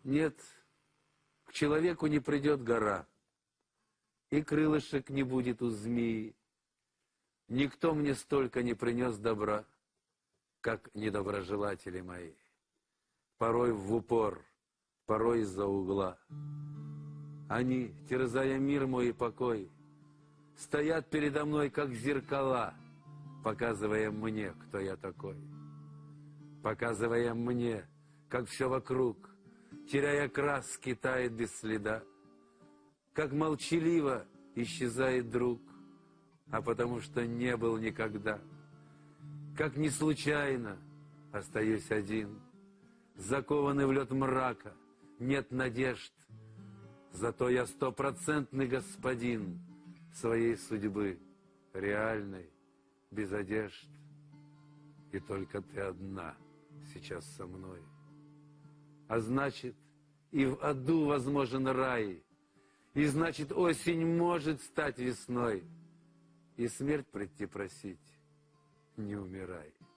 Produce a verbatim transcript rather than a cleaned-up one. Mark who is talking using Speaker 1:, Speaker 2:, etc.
Speaker 1: Нет, к человеку не придет гора, и крылышек не будет у змеи. Никто мне столько не принес добра, как недоброжелатели мои. Порой в упор, порой из-за угла. Они, терзая мир мой и покой, стоят передо мной, как зеркала, показывая мне, кто я такой. Показывая мне, как все вокруг, теряя краски, тает без следа. Как молчаливо исчезает друг, а потому что не был никогда. Как не случайно остаюсь один, закованный в лед мрака, нет надежд. Зато я стопроцентный господин своей судьбы, реальной, без одежд. И только ты одна сейчас со мной. А значит, и в аду возможен рай, и значит, осень может стать весной, и смерть прийти просить, не умирай.